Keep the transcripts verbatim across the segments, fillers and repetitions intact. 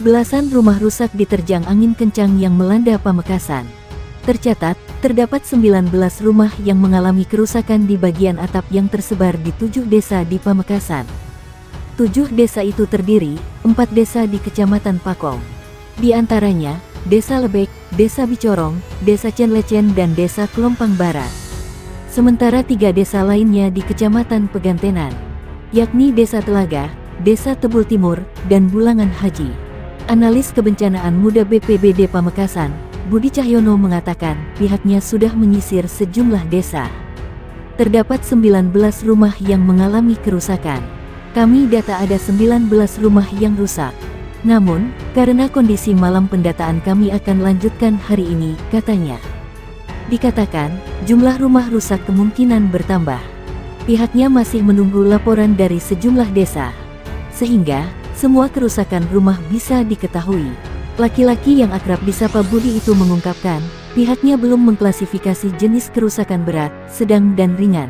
Belasan rumah rusak diterjang angin kencang yang melanda Pamekasan. Tercatat, terdapat sembilan belas rumah yang mengalami kerusakan di bagian atap yang tersebar di tujuh desa di Pamekasan. Tujuh desa itu terdiri, empat desa di Kecamatan Pakong. Di antaranya, Desa Lebek, Desa Bicorong, Desa Cenlecen dan Desa Kelompang Barat. Sementara tiga desa lainnya di Kecamatan Pegantenan, yakni Desa Telaga, Desa Tebul Timur, dan Bulangan Haji. Analis Kebencanaan Muda B P B D Pamekasan, Budi Cahyono mengatakan pihaknya sudah menyisir sejumlah desa. Terdapat sembilan belas rumah yang mengalami kerusakan. Kami data ada sembilan belas rumah yang rusak. Namun, karena kondisi malam pendataan kami akan lanjutkan hari ini, katanya. Dikatakan, jumlah rumah rusak kemungkinan bertambah. Pihaknya masih menunggu laporan dari sejumlah desa, sehingga semua kerusakan rumah bisa diketahui. Laki-laki yang akrab disapa Budi itu mengungkapkan, pihaknya belum mengklasifikasi jenis kerusakan berat, sedang dan ringan.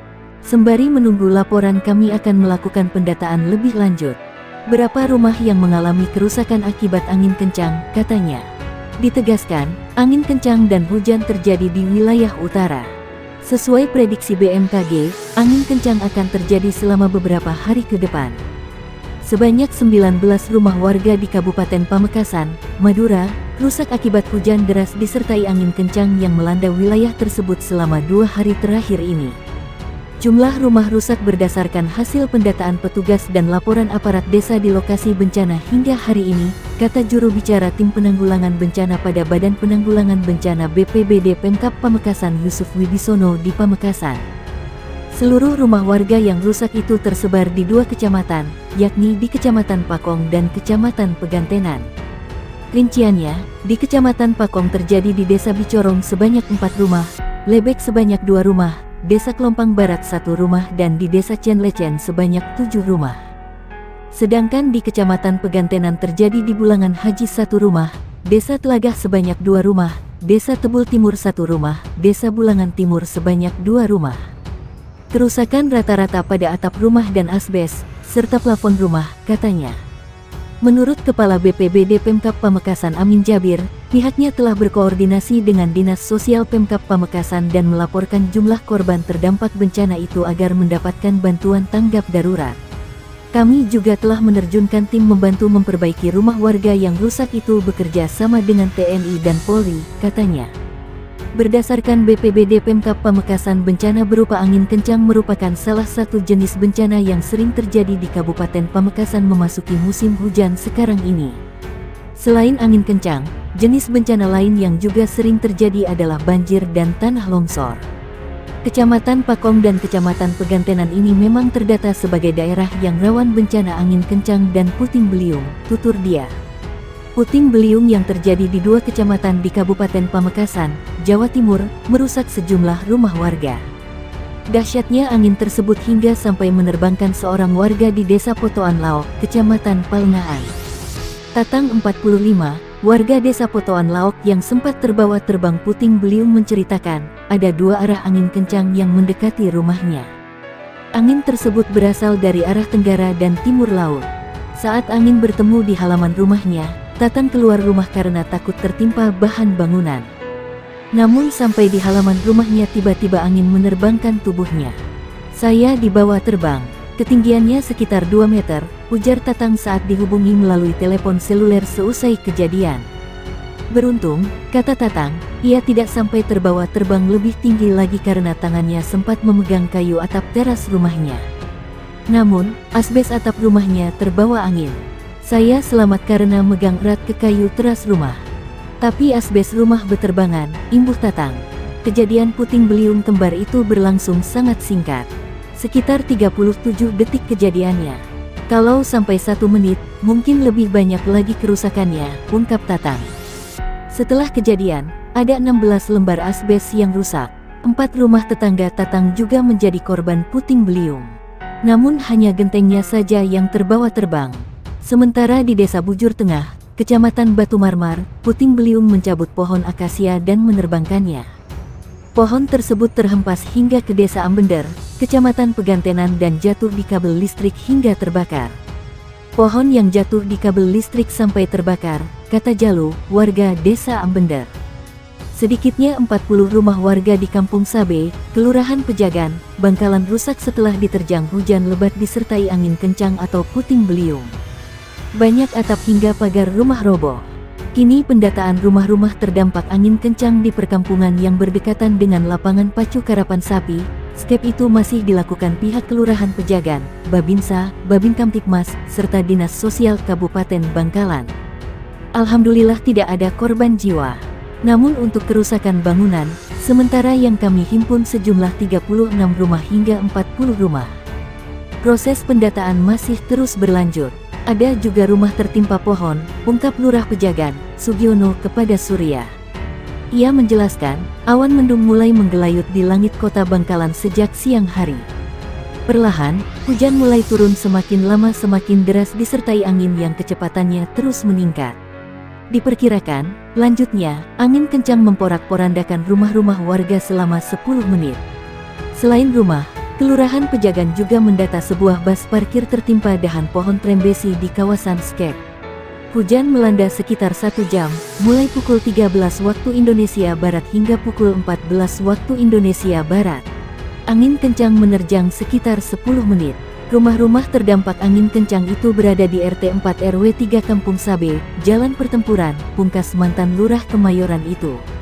Sembari menunggu laporan kami akan melakukan pendataan lebih lanjut. Berapa rumah yang mengalami kerusakan akibat angin kencang, katanya. Ditegaskan, angin kencang dan hujan terjadi di wilayah utara. Sesuai prediksi B M K G, angin kencang akan terjadi selama beberapa hari ke depan. Sebanyak sembilan belas rumah warga di Kabupaten Pamekasan, Madura, rusak akibat hujan deras disertai angin kencang yang melanda wilayah tersebut selama dua hari terakhir ini. Jumlah rumah rusak berdasarkan hasil pendataan petugas dan laporan aparat desa di lokasi bencana hingga hari ini, kata juru bicara Tim Penanggulangan Bencana pada Badan Penanggulangan Bencana B P B D Pemkab Pamekasan Yusuf Wibisono di Pamekasan. Seluruh rumah warga yang rusak itu tersebar di dua kecamatan, yakni di Kecamatan Pakong dan Kecamatan Pegantenan. Rinciannya, di Kecamatan Pakong terjadi di Desa Bicorong sebanyak empat rumah, Lebek sebanyak dua rumah, Desa Kelompang Barat satu rumah dan di Desa Cenlecen sebanyak tujuh rumah. Sedangkan di Kecamatan Pegantenan terjadi di Bulangan Haji satu rumah, Desa Telagah sebanyak dua rumah, Desa Tebul Timur satu rumah, Desa Bulangan Timur sebanyak dua rumah. Kerusakan rata-rata pada atap rumah dan asbes, serta plafon rumah, katanya. Menurut Kepala B P B D Pemkab Pamekasan Amin Jabir, pihaknya telah berkoordinasi dengan Dinas Sosial Pemkab Pamekasan dan melaporkan jumlah korban terdampak bencana itu agar mendapatkan bantuan tanggap darurat. Kami juga telah menerjunkan tim membantu memperbaiki rumah warga yang rusak itu bekerja sama dengan T N I dan Polri, katanya. Berdasarkan B P B D Pemkab Pamekasan, bencana berupa angin kencang merupakan salah satu jenis bencana yang sering terjadi di Kabupaten Pamekasan memasuki musim hujan sekarang ini. Selain angin kencang, jenis bencana lain yang juga sering terjadi adalah banjir dan tanah longsor. Kecamatan Pakong dan Kecamatan Pegantenan ini memang terdata sebagai daerah yang rawan bencana angin kencang dan puting beliung, tutur dia. Puting beliung yang terjadi di dua kecamatan di Kabupaten Pamekasan, Jawa Timur, merusak sejumlah rumah warga. Dahsyatnya angin tersebut hingga sampai menerbangkan seorang warga di Desa Potoan Laok, Kecamatan Palengaan. Tatang empat puluh lima, warga Desa Potoan Laok yang sempat terbawa terbang puting beliung menceritakan, ada dua arah angin kencang yang mendekati rumahnya. Angin tersebut berasal dari arah tenggara dan timur laut. Saat angin bertemu di halaman rumahnya, Tatang keluar rumah karena takut tertimpa bahan bangunan. Namun sampai di halaman rumahnya tiba-tiba angin menerbangkan tubuhnya. Saya dibawa terbang, ketinggiannya sekitar dua meter, ujar Tatang saat dihubungi melalui telepon seluler seusai kejadian. Beruntung, kata Tatang, ia tidak sampai terbawa terbang lebih tinggi lagi karena tangannya sempat memegang kayu atap teras rumahnya. Namun, asbes atap rumahnya terbawa angin. Saya selamat karena megang erat ke kayu teras rumah. Tapi asbes rumah beterbangan, imbuh Tatang. Kejadian puting beliung kembar itu berlangsung sangat singkat. Sekitar tiga puluh tujuh detik kejadiannya. Kalau sampai satu menit, mungkin lebih banyak lagi kerusakannya, ungkap Tatang. Setelah kejadian, ada enam belas lembar asbes yang rusak. Empat rumah tetangga Tatang juga menjadi korban puting beliung. Namun hanya gentengnya saja yang terbawa terbang. Sementara di Desa Bujur Tengah, Kecamatan Batu Marmar, puting beliung mencabut pohon akasia dan menerbangkannya. Pohon tersebut terhempas hingga ke Desa Ambender, Kecamatan Pegantenan dan jatuh di kabel listrik hingga terbakar. Pohon yang jatuh di kabel listrik sampai terbakar, kata Jalu, warga desa Ambender. Sedikitnya empat puluh rumah warga di Kampung Sabe, Kelurahan Pejagan, Bangkalan rusak setelah diterjang hujan lebat disertai angin kencang atau puting beliung. Banyak atap hingga pagar rumah roboh. Kini pendataan rumah-rumah terdampak angin kencang di perkampungan yang berdekatan dengan lapangan pacu karapan sapi, skep itu masih dilakukan pihak Kelurahan Pejagan, Babinsa, Babin Kamtipmas, serta Dinas Sosial Kabupaten Bangkalan. Alhamdulillah tidak ada korban jiwa. Namun untuk kerusakan bangunan, sementara yang kami himpun sejumlah tiga puluh enam rumah hingga empat puluh rumah. Proses pendataan masih terus berlanjut. Ada juga rumah tertimpa pohon, ungkap Lurah Pejagan, Sugiono kepada Surya. Ia menjelaskan, awan mendung mulai menggelayut di langit kota Bangkalan sejak siang hari. Perlahan, hujan mulai turun semakin lama semakin deras disertai angin yang kecepatannya terus meningkat. Diperkirakan, lanjutnya, angin kencang memporak-porandakan rumah-rumah warga selama sepuluh menit. Selain rumah, Kelurahan Pejagan juga mendata sebuah bus parkir tertimpa dahan pohon trembesi di kawasan skep. Hujan melanda sekitar satu jam, mulai pukul tiga belas waktu Indonesia Barat hingga pukul empat belas waktu Indonesia Barat. Angin kencang menerjang sekitar sepuluh menit. Rumah-rumah terdampak angin kencang itu berada di R T empat R W tiga Kampung Sabe, Jalan Pertempuran, Pungkas mantan Lurah Kemayoran itu.